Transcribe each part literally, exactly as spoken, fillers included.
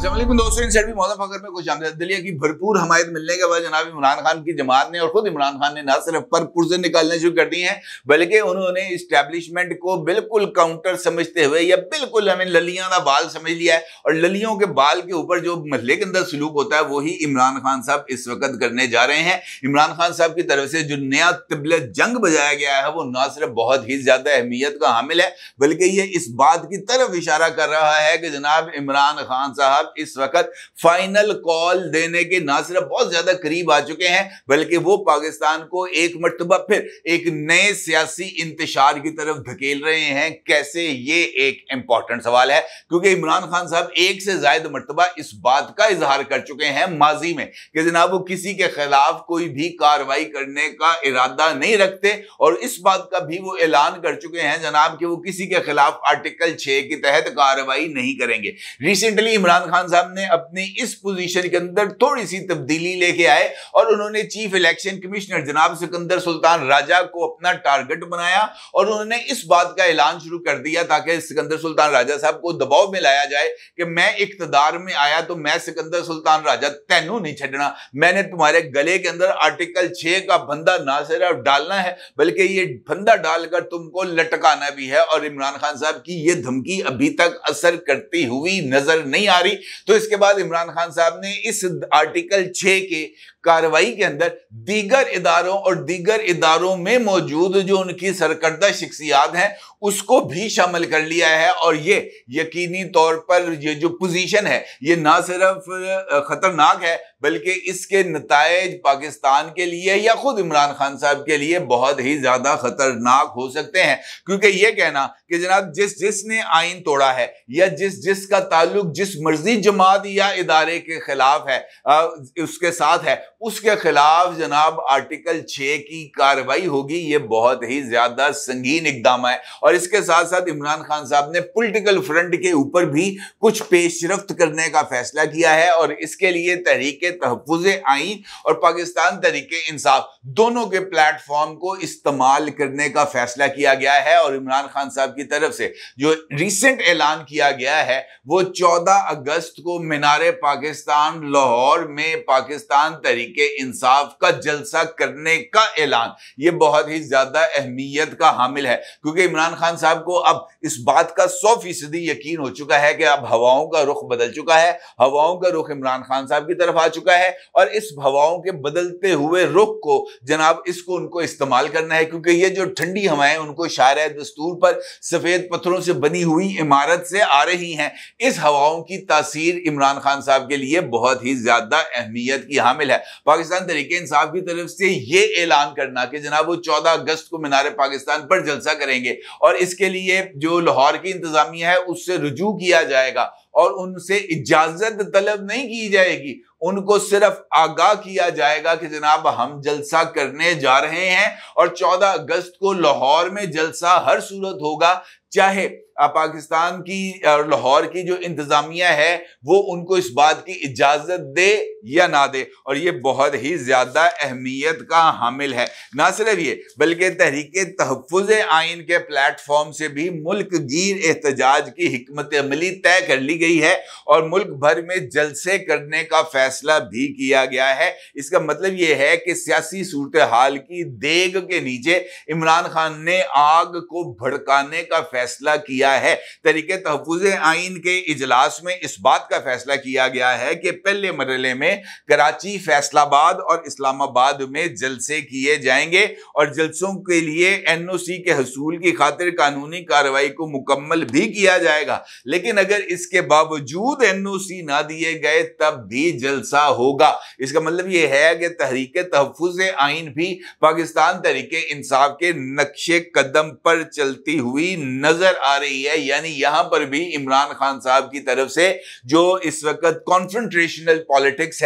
अस्सलामुअलैकुम दोस्तों, इन भी मौजूद फखर में कुछ दिल्ली की भरपूर हमायत मिलने के बाद जनाब इमरान खान की जमात ने और खुद इमरान खान ने न सिर्फ पर पुर्जे निकालने शुरू कर दी हैं, बल्कि उन्होंने इस्टेब्लिशमेंट को बिल्कुल काउंटर समझते हुए या बिल्कुल हमें ललियां का बाल समझ लिया है। और ललियों के बाल के ऊपर जो महल्ले के अंदर सलूक होता है वही इमरान खान साहब इस वक्त करने जा रहे हैं। इमरान खान साहब की तरफ से जो नया तिबले जंग बजाया गया है वो न सिर्फ बहुत ही ज्यादा अहमियत का हामिल है, बल्कि ये इस बात की तरफ इशारा कर रहा है कि जनाब इमरान खान साहब इस वक्त फाइनल कॉल देने के ना सिर्फ बहुत ज्यादा करीब आ चुके हैं, बल्कि वो पाकिस्तान को एक मर्तबा फिर एक नए सियासी इंतशार की तरफ धकेल रहे हैं। कैसे? ये एक इंपॉर्टेंट सवाल है, क्योंकि इमरान खान साहब एक से ज्यादा मर्तबा इस बात का इजहार कर चुके हैं माजी में कि जनाब वो किसी के खिलाफ कोई भी कार्रवाई करने का इरादा नहीं रखते, और इस बात का भी वो ऐलान कर चुके हैं जनाब कि वो किसी के खिलाफ आर्टिकल छह के तहत कार्रवाई नहीं करेंगे। रिसेंटली इमरान खान साहब ने अपनी इस पोजीशन के अंदर थोड़ी सी तब्दीली लेके आए और उन्होंने चीफ इलेक्शन कमिश्नर जनाब सिकंदर सुल्तान राजा को अपना टारगेट बनाया और उन्होंने इस बात का ऐलान शुरू कर दिया ताकि सिकंदर सुल्तान राजा साहब को दबाव में लाया जाए कि मैं इक्तदार में आया तो मैं सिकंदर सुल्तान राजा तेनू नहीं छड़ना, मैंने तुम्हारे गले के अंदर आर्टिकल छह का फंदा ना सिर्फ डालना है बल्कि ये फंदा डालकर तुमको लटकाना भी है। और इमरान खान साहब की ये धमकी अभी तक असर करती हुई नजर नहीं आ रही। तो इसके बाद इमरान खान साहब ने इस आर्टिकल छह के कार्रवाई के अंदर दीगर इदारों और दीगर इदारों में मौजूद जो उनकी सरकर्दा शख्सियात हैं उसको भी शामिल कर लिया है। और ये यकीनी तौर पर ये जो पोजीशन है ये ना सिर्फ खतरनाक है बल्कि इसके नतायज पाकिस्तान के लिए या खुद इमरान खान साहब के लिए बहुत ही ज्यादा खतरनाक हो सकते हैं। क्योंकि ये कहना कि जनाब जिस जिसने आइन तोड़ा है या जिस जिसका ताल्लुक जिस मर्जी जमात या इदारे के खिलाफ है आ, उसके साथ है उसके खिलाफ जनाब आर्टिकल छह की कार्रवाई होगी, ये बहुत ही ज्यादा संगीन इकदाम है। और इसके साथ साथ इमरान खान साहब ने पॉलिटिकल फ्रंट के ऊपर भी कुछ पेशरफ्त करने का फैसला किया है और इसके लिए तहरीके तहफ़्फ़ुज़े आइन और पाकिस्तान तहरीके इंसाफ दोनों के प्लेटफॉर्म को इस्तेमाल करने का फैसला किया गया है। और इमरान खान साहब की तरफ से जो रिसेंट ऐलान किया गया है वो चौदह अगस्त को मीनारे पाकिस्तान लाहौर में पाकिस्तान तहरीके इंसाफ का जलसा करने का ऐलान, ये बहुत ही ज्यादा अहमियत का हामिल है। क्योंकि इमरान खान साहब को अब इस बात का सौ फीसदी यकीन हो चुका है कि अब हवाओं का रुख बदल चुका है, हवाओं का रुख इमरान खान साहब की तरफ आ चुका है और इस हवाओं के बदलते हुए रुख को जनाब इसको उनको इस्तेमाल करना है। क्योंकि ये जो ठंडी हवाएं उनको शायर दस्तूर पर सफेद पत्थरों से बनी हुई इमारत से आ रही हैं, इस हवाओं की तासीर इमरान खान साहब के लिए बहुत ही ज्यादा अहमियत की हामिल है। पाकिस्तान तहरीके इंसाफ की तरफ से ये ऐलान करना कि जनाब वो चौदह अगस्त को मीनारे पाकिस्तान पर जलसा करेंगे और इसके लिए जो लाहौर की इंतजामिया है उससे रुजू किया जाएगा और उनसे इजाजत तलब नहीं की जाएगी, उनको सिर्फ आगाह किया जाएगा कि जनाब हम जलसा करने जा रहे हैं और चौदह अगस्त को लाहौर में जलसा हर सूरत होगा, चाहे पाकिस्तान की और लाहौर की जो इंतजामिया है वो उनको इस बात की इजाजत दे या ना दे। और ये बहुत ही ज्यादा अहमियत का हामिल है। ना सिर्फ ये बल्कि तहरीके तहफ़्फ़ुज़े आइन के प्लेटफॉर्म से भी मुल्क गिर एहतजाज की हिकमत अमली तय कर ली गई है और मुल्क भर में जलसे करने का फैसला भी किया गया है। इसका मतलब ये है कि सियासी सूरत हाल की देग के नीचे इमरान खान ने आग को भड़काने का फैसला किया है। तहरीके तहफ़्फ़ुज़े आइन के इजलास में इस बात का फैसला किया गया है कि पहले मरहले में कराची, फैसलाबाद और इस्लामाबाद में जलसे किए जाएंगे और जलसों के लिए एन ओ सी के हसूल की खातिर कानूनी कार्रवाई को मुकम्मल भी किया जाएगा। लेकिन अगर इसके बावजूद एन ओ सी ना दिए गए तब भी जलसा होगा। इसका मतलब यह है कि तहरीके तहफ़्फ़ुज़े आइन भी पाकिस्तान तहरीके इंसाफ के नक्शे कदम पर चलती हुई नजर आ रही है। यानी यहां पर भी इमरान खान साहब की तरफ से जो इस वक्त कॉन्फ्रंटेशनल पॉलिटिक्स है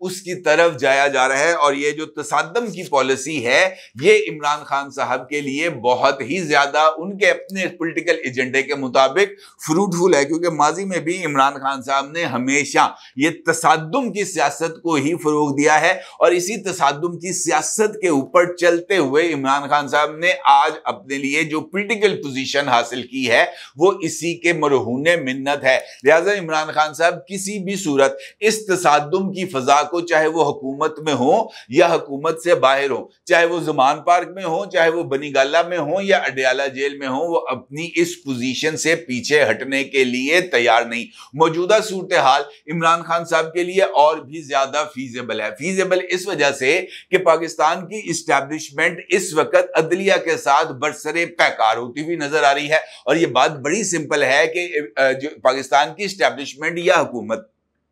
उसकी तरफ जाया जा रहा है। और ये जो तसादम की पॉलिसी है ये इमरान खान साहब के लिए बहुत ही ज्यादा उनके अपने पॉलिटिकल एजेंडे के मुताबिक फ्रूटफुल है, क्योंकि माजी में भी इमरान खान साहब ने हमेशा ये तसादुम की सियासत को ही फरोग दिया है और इसी तसादुम की सियासत के ऊपर चलते हुए इमरान खान साहब ने आज अपने लिए जो पॉलिटिकल पोजीशन हासिल की है वो इसी के मरहूने मिन्नत है। लिहाजा इमरान खान साहब किसी भी सूरत इस तसादुम की फजा को, चाहे वो हुकूमत में हो या हुकूमत से बाहर हो, चाहे वो ज़मान पार्क में हो, चाहे वो बनीगाला में हो या अडयाला जेल में हो, वो अपनी इस पोजीशन से पीछे हटने के लिए तैयार नहीं। मौजूदा सूरत हाल इमरान खान साहब के लिए और भी ज्यादा फीजेबल है। फीजेबल इस वजह से कि पाकिस्तान की इस्टेब्लिशमेंट इस वक्त अदलिया के साथ बरसरे पैकार होती हुई नजर आ रही है। और यह बात बड़ी सिंपल है कि जो पाकिस्तान की इस्टेब्लिशमेंट या हुकूमत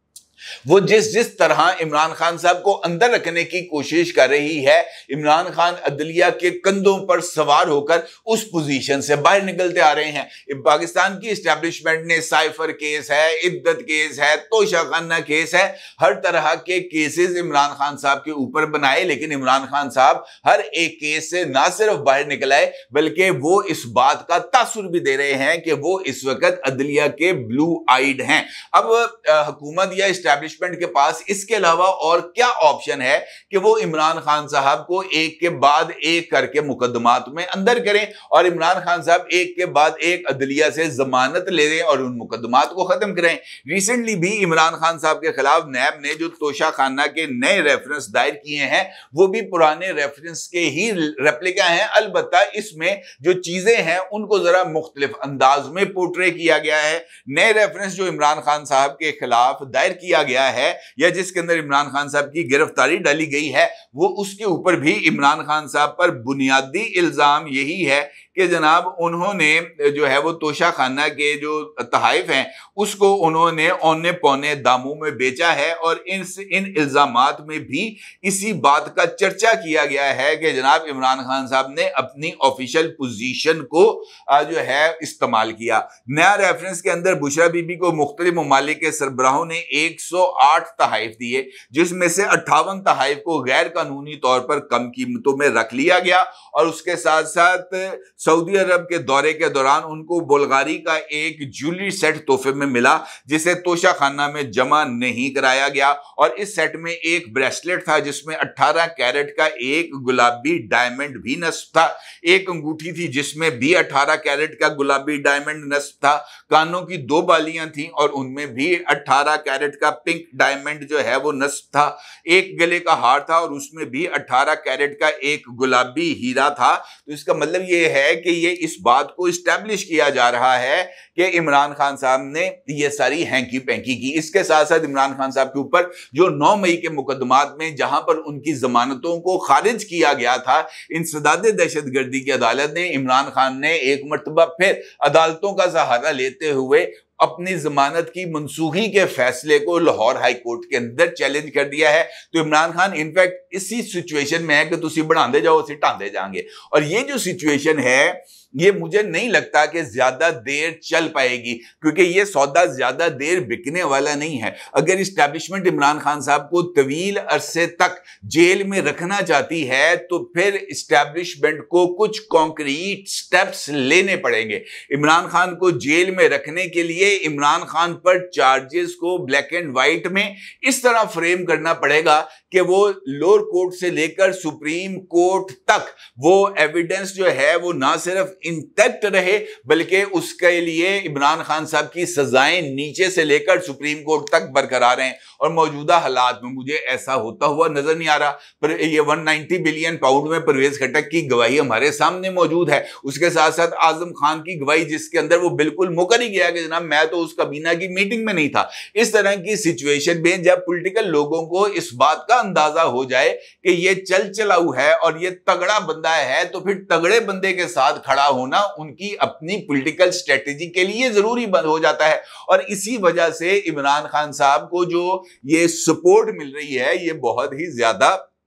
वो जिस जिस तरह इमरान खान साहब को अंदर रखने की कोशिश कर रही है, इमरान खान अदलिया के कंधों पर सवार होकर उस पोजीशन से बाहर निकलते आ रहे हैं। पाकिस्तान की इस्टेब्लिशमेंट ने साइफर केस है, इद्दत केस है, तोशाखाना केस है, हर तरह के केसेस इमरान खान साहब के ऊपर बनाए, लेकिन इमरान खान साहब हर एक केस से ना सिर्फ बाहर निकल आए बल्कि वो इस बात का तासुर भी दे रहे हैं कि वो इस वक्त अदलिया के ब्लू आइड हैं। अब हुकूमत या एस्टैब्लिशमेंट के पास इसके अलावा और क्या ऑप्शन है कि वो इमरान खान साहब को एक के बाद एक करके मुकदमात में अंदर करें और इमरान खान साहब एक के बाद एक अदलिया से जमानत ले दें और उन मुकदमात को खत्म करें। रिसेंटली भी इमरान खान साहब के खिलाफ नैब ने जो तोशाखाना के नए रेफरेंस दायर किए हैं वो भी पुराने रेफरेंस के ही रेप्लिका हैं, अलबत्ता इसमें जो चीजें हैं उनको जरा मुख्तलिफ अंदाज में पोर्ट्रे किया गया है। नए रेफरेंस जो इमरान खान साहब के खिलाफ दायर किया गया है या जिसके अंदर इमरान खान साहब की गिरफ्तारी डाली गई है वो उसके ऊपर भी इमरान खान साहब पर बुनियादी इल्जाम यही है कि जनाब उन्होंने जो है वो तोशाखाना के जो तहाइफ हैं उसको उन्होंने औने पौने दामों में बेचा है और इन इन इल्जामात में भी इसी बात का चर्चा किया गया है कि जनाब इमरान खान साहब ने अपनी ऑफिशियल पोजीशन को जो है इस्तेमाल किया। नया रेफरेंस के अंदर बुशरा बीबी को मुख्तलिफ ममालिक के सरबराहों ने एक सौ आठ तहाइफ दिए, जिसमें से अट्ठावन तहाइफ को गैर कानूनी तौर पर कम कीमतों में रख लिया गया और उसके साथ साथ सऊदी अरब के दौरे के दौरान उनको बुल्गारी का एक ज्वेलरी सेट तोहफे में मिला जिसे तोशाखाना में जमा नहीं कराया गया और इस सेट में एक ब्रेसलेट था जिसमें अठारह कैरेट का एक गुलाबी डायमंड भी नस्ब था, एक अंगूठी थी जिसमें भी अठारह कैरेट का गुलाबी डायमंड नस्ब था, कानों की दो बालियां थीं और उनमें भी अठारह कैरेट का पिंक डायमंड जो है वो नस्ब था, एक गले का हार था और उसमें भी अठारह कैरेट का एक गुलाबी हीरा था। तो इसका मतलब ये है कि ये इस बात को इस्टेब्लिश किया जा रहा है कि इमरान खान साहब ने ये सारी हैंकी पैंकी की। इसके साथ साथ इमरान खान साहब के ऊपर जो नौ मई के मुकदमात में जहां पर उनकी जमानतों को खारिज किया गया था, इंसदाद दहशतगर्दी की अदालत ने इमरान खान ने एक मरतबा फिर अदालतों का सहारा लेते हुए अपनी जमानत की मनसूखी के फैसले को लाहौर हाई कोर्ट के अंदर चैलेंज कर दिया है। तो इमरान खान इनफैक्ट इसी सिचुएशन में है कि तुसी बढ़ाते जाओ उसे टांदे जाएंगे और ये जो सिचुएशन है ये मुझे नहीं लगता कि ज्यादा देर चल पाएगी क्योंकि ये सौदा ज्यादा देर बिकने वाला नहीं है। अगर इस्टेब्लिशमेंट इमरान खान साहब को तवील अरसे तक जेल में रखना चाहती है तो फिर इस्टेब्लिशमेंट को कुछ कॉन्क्रीट स्टेप्स लेने पड़ेंगे। इमरान खान को जेल में रखने के लिए इमरान खान पर चार्जेस को ब्लैक एंड व्हाइट में इस तरह फ्रेम करना पड़ेगा कि वो लोअर कोर्ट से लेकर सुप्रीम कोर्ट तक वो एविडेंस जो है वो ना सिर्फ इंटैक्ट रहे बल्कि उसके लिए इमरान खान साहब की सजाएं नीचे से लेकर सुप्रीम कोर्ट तक बरकरार हैं। और मौजूदा हालात में मुझे ऐसा होता हुआ नजर नहीं आ रहा। पर ये एक सौ नब्बे बिलियन पाउंड में परवेज खटक की गवाही हमारे सामने मौजूद है, उसके साथ साथ आजम खान की गवाही जिसके अंदर वो बिल्कुल मुकर ही गया कि जनाब मैं तो उस काबीना की मीटिंग में नहीं था। इस तरह की सिचुएशन में जब पॉलिटिकल लोगों को इस बात का अंदाजा हो जाए कि ये चल चलाऊ है और ये तगड़ा बंदा है तो फिर तगड़े बंदे के साथ खड़ा होना उनकी अपनी पॉलिटिकल स्ट्रेटेजी के लिए जरूरी बंद हो जाता है। और इसी वजह से इमरान खान साहब को जो ये सपोर्ट मिल रही है ये बहुत ही ज्यादा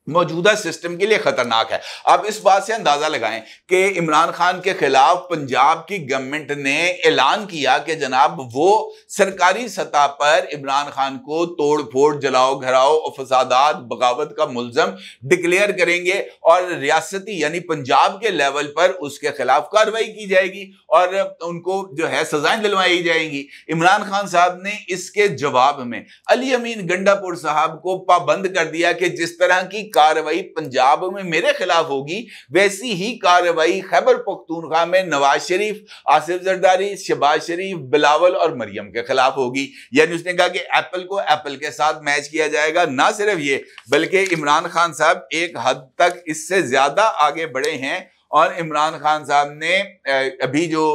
मौजूदा सिस्टम के लिए खतरनाक है। आप इस बात से अंदाजा लगाएं कि इमरान खान के खिलाफ पंजाब की गवर्नमेंट ने ऐलान किया कि जनाब वो सरकारी सतह पर इमरान खान को तोड़ फोड़, जलाओ घराओ और फसादात, बगावत का मुल्जम डिक्लेयर करेंगे और रियासती यानी पंजाब के लेवल पर उसके खिलाफ कार्रवाई की जाएगी और उनको जो है सजाएं दिलवाई जाएंगी। इमरान खान साहब ने इसके जवाब में अली अमीन गंडापुर साहब को पाबंद कर दिया कि जिस तरह की कार्रवाई पंजाब में मेरे खिलाफ होगी वैसी ही कार्रवाई खैबर पख्तूनख्वा में नवाज शरीफ, आसिफ जरदारी, शहबाज शरीफ, बिलावल और मरियम के खिलाफ होगी। यानी उसने कहा कि एप्पल को एप्पल के साथ मैच किया जाएगा। ना सिर्फ ये बल्कि इमरान खान साहब एक हद तक इससे ज्यादा आगे बढ़े हैं और इमरान खान साहब ने अभी जो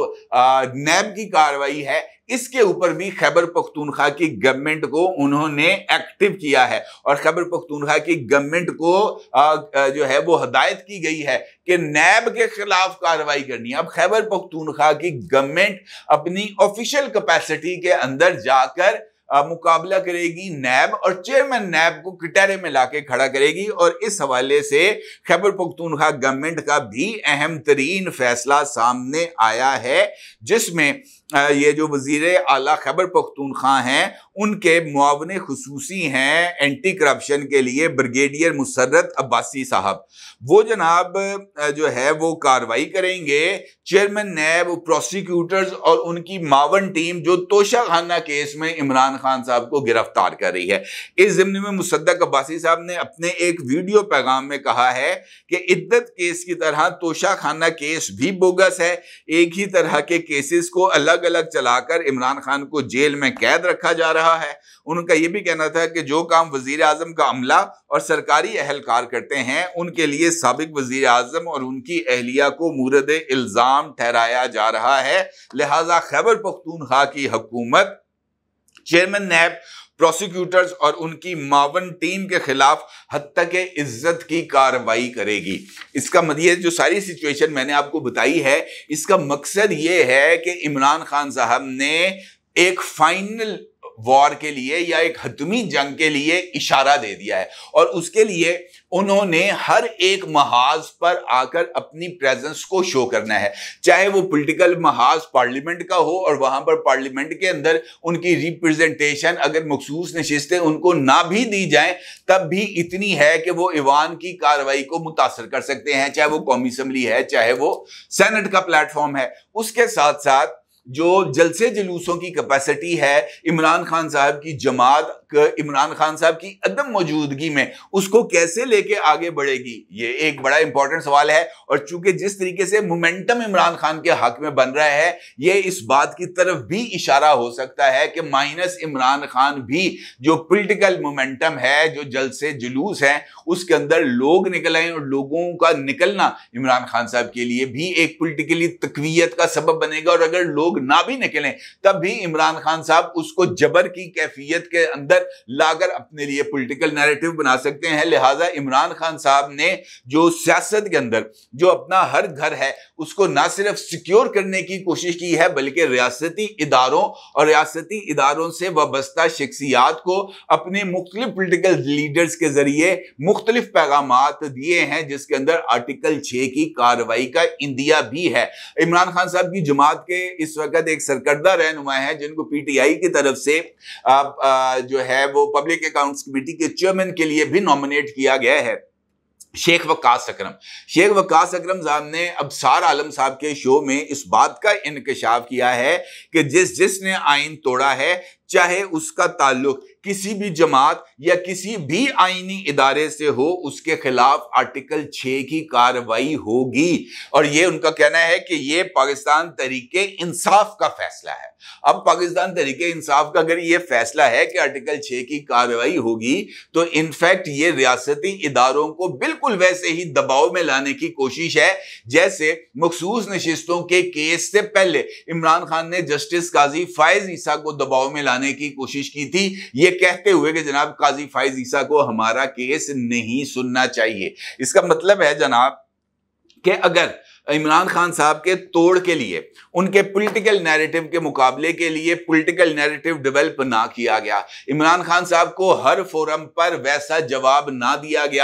नैब की कार्रवाई है इसके ऊपर भी खैबर पख्तूनख्वा की गवर्नमेंट को उन्होंने एक्टिव किया है और खैबर पख्तूनख्वा की गवर्नमेंट को आ, जो है वो हदायत की गई है कि नैब के खिलाफ कार्रवाई करनी है। अब खैबर पख्तूनख्वा की गवर्नमेंट अपनी ऑफिशियल कैपेसिटी के अंदर जाकर आ, मुकाबला करेगी नैब और चेयरमैन नैब को कटहरे में लाके खड़ा करेगी और इस हवाले से खैबर पख्तूनख्वा गवर्नमेंट का भी अहम तरीन फैसला सामने आया है जिसमें ये जो वजीर आला खैबर पख्तूनख्वा हैं उनके मुआवने खुसूसी हैं एंटी करप्शन के लिए ब्रिगेडियर मुसर्रत अब्बासी साहब, वो जनाब जो है वो कार्रवाई करेंगे। चेयरमैन नैब, प्रोसिक्यूटर्स और उनकी मावन टीम जो तोशा खाना केस में इमरान खान साहब को गिरफ्तार कर रही है। इस ज़िम्न में मुसद्दक अब्बासी साहब ने अपने एक वीडियो पैगाम में कहा है कि इद्दत केस की तरह तोशा खाना केस भी बोगस है। एक ही तरह के केसेस को अलग अलग चलाकर इमरान खान को जेल में कैद रखा जा रहा है। उनका यह भी कहना था कि जो काम वजीर आजम का अमला और सरकारी अहलकार करते हैं उनके लिए साबिक वजीर आजम और उनकी अहलिया को मूरद इल्जाम ठहराया जा रहा है। लिहाजा खैबर पख्तूनख्वा की हुकूमत चेयरमैन नैब, प्रोसिक्यूटर्स और उनकी मावन टीम के खिलाफ हत्या के इज्जत की कार्रवाई करेगी। इसका मतलब जो सारी सिचुएशन मैंने आपको बताई है इसका मकसद ये है कि इमरान खान साहब ने एक फाइनल वॉर के लिए या एक हतमी जंग के लिए इशारा दे दिया है और उसके लिए उन्होंने हर एक महाज पर आकर अपनी प्रेजेंस को शो करना है, चाहे वो पॉलिटिकल महाज पार्लियामेंट का हो और वहां पर पार्लियामेंट के अंदर उनकी रिप्रेजेंटेशन अगर मखसूस नशिस्तें उनको ना भी दी जाएं तब भी इतनी है कि वो ईवान की कार्रवाई को मुतासर कर सकते हैं, चाहे वो कौमी असम्बली है, चाहे वो सेनेट का प्लेटफॉर्म है। उसके साथ साथ जो जलसे जुलूसों की कैपेसिटी है इमरान खान साहब की जमात, इमरान खान साहब की अदम मौजूदगी में उसको कैसे लेके आगे बढ़ेगी, ये एक बड़ा इंपॉर्टेंट सवाल है। और चूंकि जिस तरीके से मोमेंटम इमरान खान के हक में बन रहा है ये इस बात की तरफ भी इशारा हो सकता है कि माइनस इमरान खान भी जो पॉलिटिकल मोमेंटम है, जो जलसे जुलूस है उसके अंदर लोग निकल आए और लोगों का निकलना इमरान खान साहब के लिए भी एक पॉलिटिकली तकवीयत का सबब बनेगा। और अगर लोग ना भी निकलें तब भी इमरान खान साहब उसको जबर की कैफियत के अंदर लाकर अपने लिए पॉलिटिकल नैरेटिव बना सकते हैं। लिहाजा इमरान खान साहब ने जो सियासत के अंदर जो अपना हर घर है उसको ना सिर्फ सिक्योर करने की कोशिश की है बल्कि रियासती इदारों और रियासती इदारों से वाबस्ता शख्सियात को अपने मुख्तलिफ पॉलिटिकल लीडर्स के जरिए मुख्तलिफ पैगामात दिए हैं जिसके अंदर आर्टिकल छह की कार्रवाई का इंदिया भी है। इमरान खान साहब की जमात के इस वक्त एक सरकर्दा रहनुमा है जिनको पीटीआई की तरफ से आ, आ, जो है वो पब्लिक अकाउंट्स कमेटी के चेयरमैन के लिए भी नॉमिनेट किया गया है, शेख वक्कास अकरम। शेख वक्कास अकरम साहब ने अब्सार आलम साहब के शो में इस बात का इंकशाफ किया है कि जिस जिसने आइन तोड़ा है चाहे उसका ताल्लुक किसी भी जमात या किसी भी आईनी इदारे से हो उसके खिलाफ आर्टिकल छह की कार्रवाई होगी। और ये उनका कहना है कि ये पाकिस्तान तहरीके इंसाफ का फैसला है। अब पाकिस्तान तहरीके इंसाफ का अगर ये फैसला है कि आर्टिकल छह की कार्रवाई होगी तो इनफैक्ट ये रियासती इदारों को बिल्कुल वैसे ही दबाव में लाने की कोशिश है जैसे मखसूस नशिस्तों के केस से पहले इमरान खान ने जस्टिस काजी फायज ईसा को दबाव में लाने की कोशिश की थी, ये कहते हुए कि जनाब काजी फायज ईसा को हमारा केस नहीं सुनना चाहिए। इसका मतलब है जनाब कि अगर इमरान खान साहब के तोड़ के लिए, उनके पॉलिटिकल नैरेटिव के मुकाबले के लिए पॉलिटिकल नैरेटिव डेवलप ना किया गया, इमरान खान साहब को हर फोरम पर वैसा जवाब ना दिया गया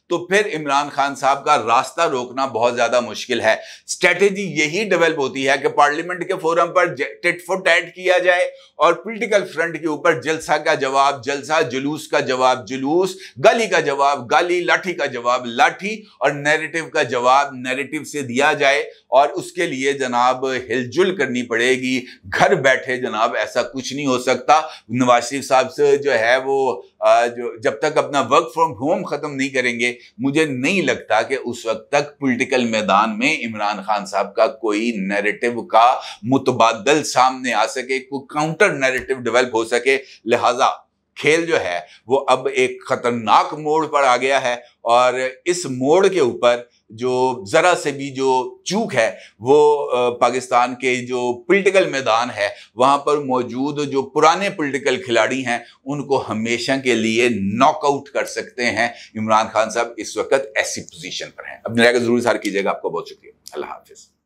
तो फिर इमरान खान साहब का रास्ता रोकना बहुत ज्यादा मुश्किल है। स्ट्रेटेजी यही डेवलप होती है कि पार्लियामेंट के फोरम पर टिट फॉर टैट किया जाए और पॉलिटिकल फ्रंट के ऊपर जलसा का जवाब जलसा, जुलूस का जवाब जुलूस, गाली का जवाब गाली, लाठी का जवाब लाठी और नैरेटिव का जवाब नैरेटिव से दिया जाए। और उसके लिए जनाब हिलजुल करनी पड़ेगी। घर बैठे जनाब ऐसा कुछ नहीं हो सकता। नवाज शरीफ साहब से जो है वो जो जब तक अपना वर्क फ्रॉम होम खत्म नहीं करेंगे, मुझे नहीं लगता कि उस वक्त तक पॉलिटिकल मैदान में इमरान खान साहब का कोई नैरेटिव का मुतबादल सामने आ सके, कोई काउंटर नैरेटिव डेवलप हो सके। लिहाजा खेल जो है वो अब एक खतरनाक मोड़ पर आ गया है और इस मोड़ के ऊपर जो जरा से भी जो चूक है वो पाकिस्तान के जो पॉलिटिकल मैदान है वहां पर मौजूद जो पुराने पॉलिटिकल खिलाड़ी हैं उनको हमेशा के लिए नॉकआउट कर सकते हैं। इमरान खान साहब इस वक्त ऐसी पोजीशन पर हैं। अपनी राय को जरूर इज़हार कीजिएगा। आपको बहुत शुक्रिया। अल्लाह हाफिज।